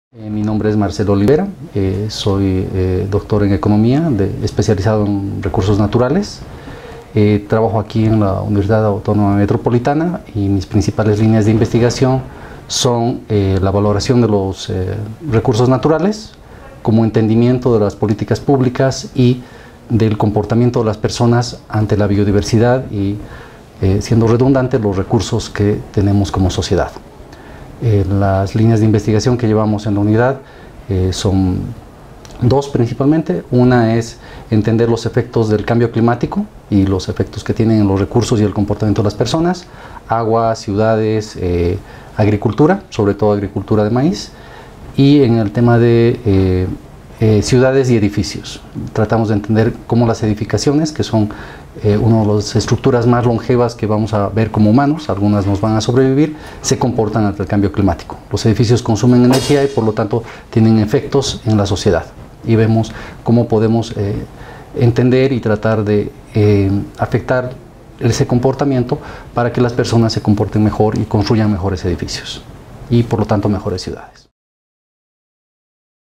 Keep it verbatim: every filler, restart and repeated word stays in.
Eh, mi nombre es Marcelo Olivera, eh, soy eh, doctor en economía, de, especializado en recursos naturales. Eh, trabajo aquí en la Universidad Autónoma Metropolitana y mis principales líneas de investigación son eh, la valoración de los eh, recursos naturales, como entendimiento de las políticas públicas y del comportamiento de las personas ante la biodiversidad y, eh, siendo redundante, los recursos que tenemos como sociedad. Eh, las líneas de investigación que llevamos en la unidad eh, son dos principalmente. Una es entender los efectos del cambio climático y los efectos que tienen en los recursos y el comportamiento de las personas, agua, ciudades, eh, agricultura, sobre todo agricultura de maíz, y en el tema de eh, eh, ciudades y edificios. Tratamos de entender cómo las edificaciones, que son eh, una de las estructuras más longevas que vamos a ver como humanos, algunas nos van a sobrevivir, se comportan ante el cambio climático. Los edificios consumen energía y por lo tanto tienen efectos en la sociedad. Y vemos cómo podemos eh, entender y tratar de eh, afectar ese comportamiento para que las personas se comporten mejor y construyan mejores edificios y por lo tanto mejores ciudades.